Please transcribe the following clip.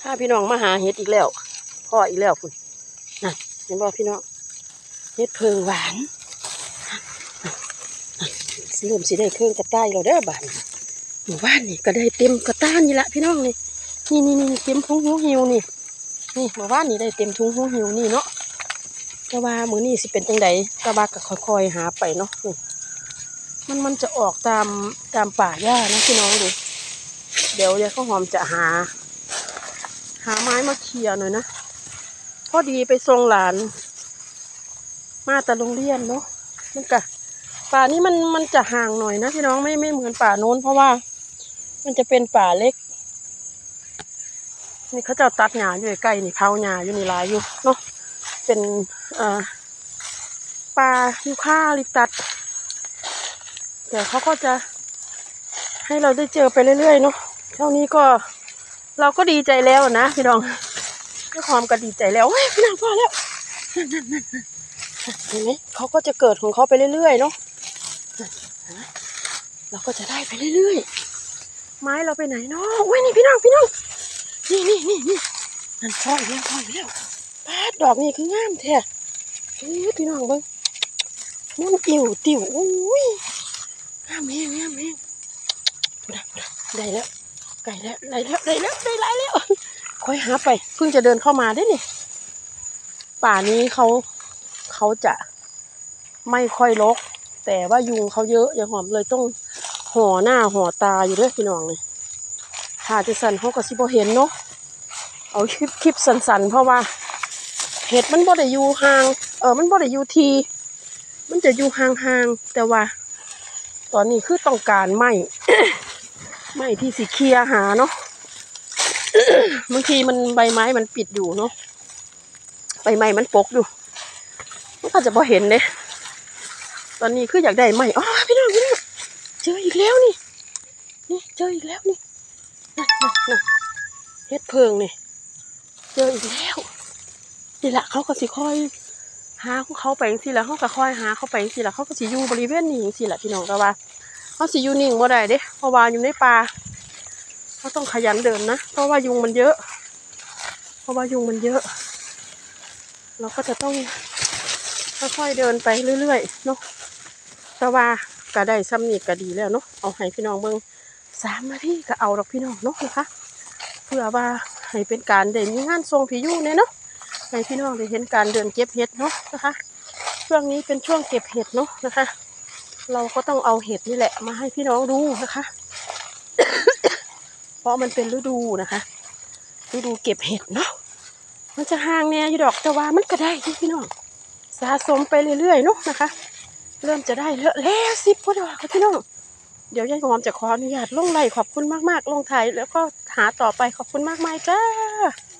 ถ้าพี่น้องมาหาเห็ดอีกแล้วพ่ออีกแล้วคุณนั่นเห็นบ่พี่น้องเห็ดเพิงหวานเริ่มสิได้เครื่องกระต่ายเราได้บ้านหมู่บ้านนี่ก็ได้เต็มกระต้านนี่ละพี่น้องนี่เต็มถุงหูหิวนี่หมู่บ้านนี่ได้เต็มถุงหูหิวนี่เนาะแต่ว่ามื้อนี้สิเป็นจังไดกระบะก็ค่อยๆหาไปเนาะมันจะออกตามป่าหญ้านะพี่น้องดูเดี๋ยวยายข้าวหอมจะหาไม้มาเคลียร์หน่อยนะพอดีไปส่งหลานมาแต่โรงเรียนเนาะมันกะป่านี้มันจะห่างหน่อยนะพี่น้องไม่เหมือนป่าโน้นเพราะว่ามันจะเป็นป่าเล็กนี่เขาจะตัดหญ้าอยู่ใกล้นี่เผาหญ้าอยู่นี่ลายอยู่เนาะเป็นป่ายูคาลิปตัสแต่เขาก็จะให้เราได้เจอไปเรื่อยๆเนาะเท่านี้ก็เราก็ดีใจแล้วนะพี่น้องด้วยความก็ดีใจแล้วพี่น้องพอแล้วเห็นไหมเขาก็จะเกิดของเขาไปเรื่อยๆเนาะเราก็จะได้ไปเรื่อยๆไม้เราไปไหนเนาะโอ้ยนี่พี่น้องนี่นั่นพ่ออีกแล้วปาดดอกนี่คืองามแท้พี่น้องเบิ้งมันติ๋วโอ้ยงามแห้งได้แล้วไก่แล้วได้หลายแล้วค่อยหาไปเพิ่งจะเดินเข้ามาได้นี่ป่านี้เขาจะไม่ค่อยรกแต่ว่ายุงเขาเยอะอย่างหอมเลยต้องห่อหน้าห่อตาอยู่ด้วยพี่น้องเลยถ้าจะสั่นเขาก็สิบ่เห็นเนาะเอาคลิปสั่นเพราะว่าเห็ดมันบ่ได้อยู่ห่างมันบ่ได้อยู่ทีมันจะอยู่ห่างแต่ว่าตอนนี้คือต้องการไม้ ไม้ที่สีเคลียหาเนาะ บางทีมันใบไม้มันปิดอยู่เนาะใบไม้มันปกอยู่มันก็จะพอเห็นเลยตอนนี้คืออยากได้ไม้อ๋อพี่น้องเจออีกแล้วนี่เจออีกแล้วนี่เฮ็ดเพิงนี่เจออีกแล้วนี่แหละเขาก็สิค่อยหาของเขาไปสิละเขาก็ค่อยหาเขาไปสิละเขาก็สิอยู่บริเวณนี้สิละพี่น้องแต่ว่าเขาสิอยู่นิ่งบ่ได้เด้เพราะว่าอยู่ในป่าเขาต้องขยันเดินนะเพราะว่ายุงมันเยอะเราก็จะต้องค่อยๆเดินไปเรื่อยๆเนาะแต่ว่าก็ได้ซ้ำนี่ก็ดีแล้วเนาะเอาให้พี่น้องเบิ่ง3 นาทีก็เอาดอกพี่น้องเนาะนะคะเพื่อว่าให้เป็นการได้มีงานทรงผียู่เนี่ยเนาะให้พี่น้องได้เห็นการเดินเก็บเห็ดเนาะนะคะช่วงนี้เป็นช่วงเก็บเห็ดเนาะนะคะเราก็ต้องเอาเห็ดนี่แหละมาให้พี่น้องดูนะคะ เพราะมันเป็นฤดูนะคะฤดูเก็บเห็ดเนาะมันจะห่างแน่อยู่ดอกแต่ว่ามันก็ได้พี่น้องสะสมไปเรื่อยๆเนาะนะคะเริ่มจะได้แล้ว10 กว่าดอกพี่น้องเดี๋ยวยายหอมจะขออนุญาตลงไลน์ขอบคุณมากๆลงถ่ายแล้วก็หาต่อไปขอบคุณมากๆจ้า